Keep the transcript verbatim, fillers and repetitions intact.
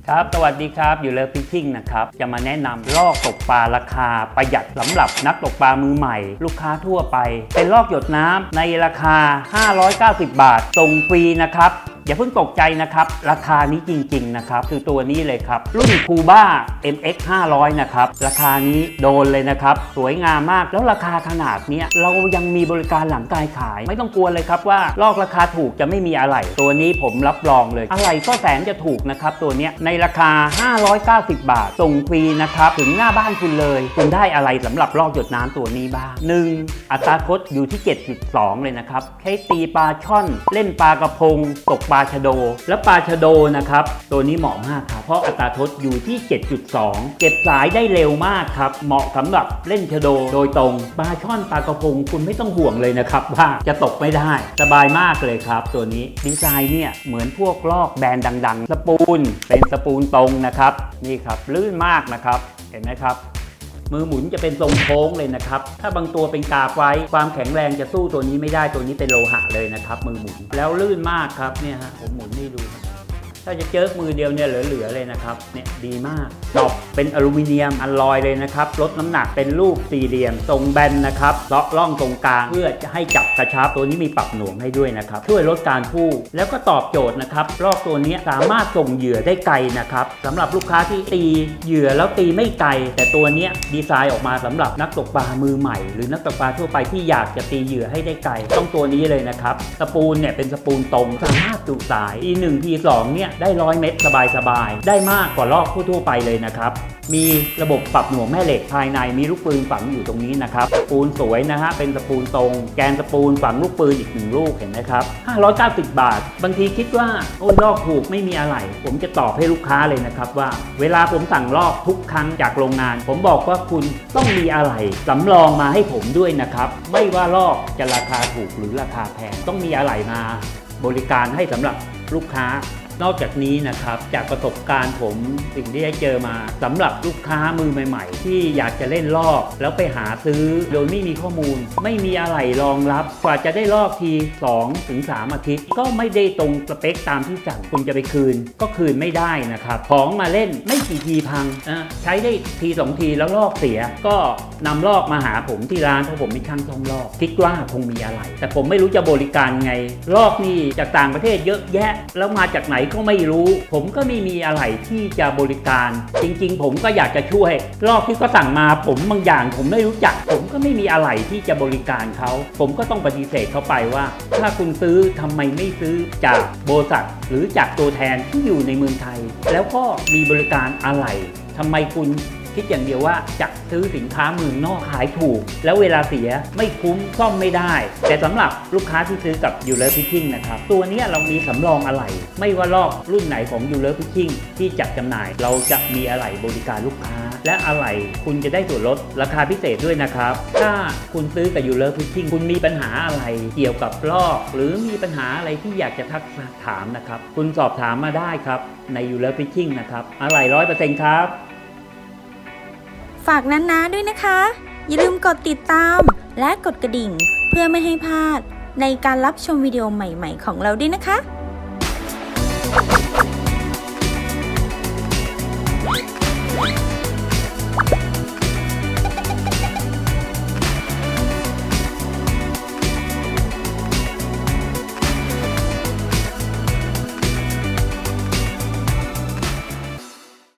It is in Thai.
ครับสวัสดีครับอยู่เลยพิชชิ่งนะครับจะมาแนะนำลอกตกปลาราคาประหยัดสำหรับนักตกปลามือใหม่ลูกค้าทั่วไปเป็นลอกหยดน้ำในราคาห้าร้อยเก้าสิบบาทส่งฟรีนะครับอย่าเพิ่งตกใจนะครับราคานี้จริงๆนะครับคือตัวนี้เลยครับรุ่นคูบ้า เอ็ม เอ็กซ์ ห้าร้อยนะครับราคานี้โดนเลยนะครับสวยงามมากแล้วราคาขนาดนี้เรายังมีบริการหลังการขายไม่ต้องกลัวเลยครับว่าลอกราคาถูกจะไม่มีอะไรตัวนี้ผมรับรองเลยอะไรก็แสนจะถูกนะครับตัวนี้ในราคาห้าร้อยเก้าสิบบาทส่งฟรีนะครับถึงหน้าบ้านคุณเลยคุณได้อะไรสำหรับลอกหยดน้ำตัวนี้บ้างหนึ่งอัตราทดอยู่ที่ เจ็ดจุดสอง เลยนะครับใช้ตีปลาช่อนเล่นปลากระพงตกปลาชะโดและปลาชะโดนะครับตัวนี้เหมาะมากครับเพราะอัตราทดอยู่ที่ เจ็ดจุดสอง เก็บสายได้เร็วมากครับเหมาะสำหรับเล่นชะโดโดยตรงปลาช่อนปลากระพงคุณไม่ต้องห่วงเลยนะครับว่าจะตกไม่ได้สบายมากเลยครับตัวนี้ดีไซน์เนี่ยเหมือนพวกลอกแบรนด์ดังๆสปูนเป็นสปูนตรงนะครับนี่ครับลื่นมากนะครับเห็นไหมครับมือหมุนจะเป็นทรงโค้งเลยนะครับถ้าบางตัวเป็นกาไว้ความแข็งแรงจะสู้ตัวนี้ไม่ได้ตัวนี้เป็นโลหะเลยนะครับมือหมุนแล้วลื่นมากครับเนี่ยฮะผมหมุนให้ดูถ้าจะเจิกมือเดียวเนี่ยเหลือๆเลยนะครับเนี่ยดีมากดอกเป็นอลูมิเนียมอลลอยเลยนะครับลดน้ำหนักเป็นรูปสี่เหลี่ยมทรงแบนนะครับเลาะร่องตรงกลางเพื่อจะให้จับกระชับตัวนี้มีปรับหน่วงให้ด้วยนะครับช่วยลดการพุ่งแล้วก็ตอบโจทย์นะครับลอกตัวนี้สามารถส่งเหยื่อได้ไกลนะครับสำหรับลูกค้าที่ตีเหยื่อแล้วตีไม่ไกลแต่ตัวนี้ดีไซน์ออกมาสำหรับนักตกปลามือใหม่หรือนักตกปลาทั่วไปที่อยากจะตีเหยื่อให้ได้ไกลต้องตัวนี้เลยนะครับสปูนเนี่ยเป็นสปูนตรงสามารถจุสาย อี หนึ่ง ที สอง เนี่ยได้ร้อยเมตรสบายๆได้มากกว่าลอกทั่วๆไปเลยนะครับมีระบบปรับหน่วงแม่เหล็กภายในมีลูกปืนฝังอยู่ตรงนี้นะครับสปูนสวยนะฮะเป็นสปูนตรงแกนสปูนฝังลูกปืนอีกหนึ่งลูกเห็นไหมครับห้าร้อยเก้าสิบบาทบางทีคิดว่าโอ้ลอกถูกไม่มีอะไรผมจะตอบให้ลูกค้าเลยนะครับว่าเวลาผมสั่งลอกทุกครั้งจากโรงงานผมบอกว่าคุณต้องมีอะไรสำรองมาให้ผมด้วยนะครับไม่ว่าลอกจะราคาถูกหรือราคาแพงต้องมีอะไรมาบริการให้สำหรับลูกค้านอกจากนี้นะครับจากประสบการณ์ผมสิ่งที่ได้เจอมาสำหรับลูกค้ามือใหม่ๆที่อยากจะเล่นลอกแล้วไปหาซื้อโดยไม่มีข้อมูลไม่มีอะไรรองรับกว่าจะได้ลอกที สองถึงสาม อาทิตย์ก็ไม่ได้ตรงสเปคตามที่สั่งคุณจะไปคืนก็คืนไม่ได้นะครับของมาเล่นไม่กี่ทีพังนะใช้ได้ทีสองทีแล้วลอกเสียก็นำลอกมาหาผมที่ร้านเพราะผมไม่ช่างซ่อมลอกคิดว่าคงมีอะไรแต่ผมไม่รู้จะบริการไงลอกนี่จากต่างประเทศเยอะแยะแล้วมาจากไหนก็ไม่รู้ผมก็ไม่มีอะไรที่จะบริการจริงๆผมก็อยากจะช่วยลอกที่ก็สั่งมาผมบางอย่างผมไม่รู้จักผมก็ไม่มีอะไรที่จะบริการเขาผมก็ต้องปฏิเสธเขาไปว่าถ้าคุณซื้อทำไมไม่ซื้อจากบริษัทหรือจากตัวแทนที่อยู่ในเมืองไทยแล้วก็มีบริการอะไรทำไมคุณคิดอย่างเดียวว่าจะซื้อสินค้าเมืองนอกขายถูกแล้วเวลาเสียไม่คุ้มซ่อมไม่ได้แต่สำหรับลูกค้าที่ซื้อกับยูเลอร์พิชชิ่งนะครับตัวนี้เรามีสำรองอะไหล่ไม่ว่าลอกรุ่นไหนของยูเลอร์พิชชิ่งที่จัดจำหน่ายเราจะมีอะไหล่บริการลูกค้าและอะไหล่คุณจะได้ส่วนลดราคาพิเศษด้วยนะครับถ้าคุณซื้อกับยูเลอร์พิชชิ่งคุณมีปัญหาอะไรเกี่ยวกับลอกหรือมีปัญหาอะไรที่อยากจะทักถามนะครับคุณสอบถามมาได้ครับในยูเลอร์พิชชิ่งนะครับอะไหล่ ร้อยเปอร์เซ็นต์ ครับฝากน้าๆด้วยนะคะอย่าลืมกดติดตามและกดกระดิ่งเพื่อไม่ให้พลาดในการรับชมวิดีโอใหม่ๆของเราด้วยนะคะ